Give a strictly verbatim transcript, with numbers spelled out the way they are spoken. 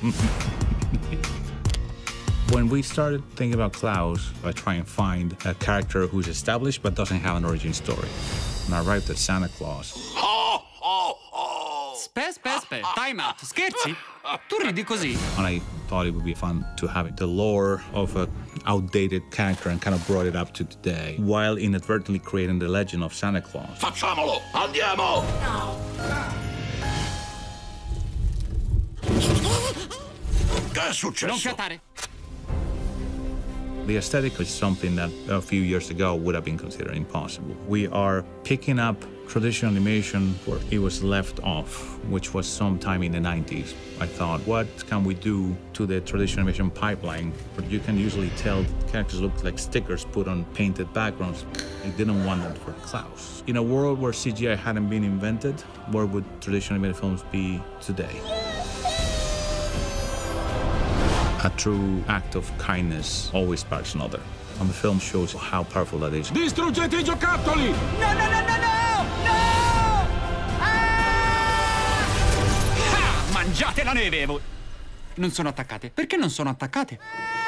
When we started thinking about Klaus, I try and find a character who's established but doesn't have an origin story. And I arrived at Santa Claus. Spe, spe, spe, time out. Scherzi? Tu ridi così? And I thought it would be fun to have the lore of an outdated character and kind of brought it up to today, while inadvertently creating the legend of Santa Claus. Facciamolo! Andiamo! Che è successo? Non fiatare. The aesthetic is something that a few years ago would have been considered impossible. We are picking up traditional animation where it was left off, which was sometime in the nineties. I thought, what can we do to the traditional animation pipeline? But you can usually tell characters look like stickers put on painted backgrounds. I didn't want that for Klaus. In a world where C G I hadn't been invented, where would traditional animated films be today? A true act of kindness always sparks another. And the film shows how powerful that is. Distruggete I giocattoli! No, no, no, no, no! No! Ah! Ah! Mangiate la neve! voi. Non sono attaccate. Perché non sono attaccate?